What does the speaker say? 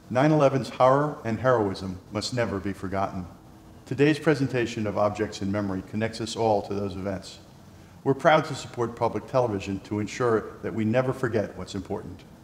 9/11's horror and heroism must never be forgotten. Today's presentation of Objects in Memory connects us all to those events. We're proud to support public television to ensure that we never forget what's important.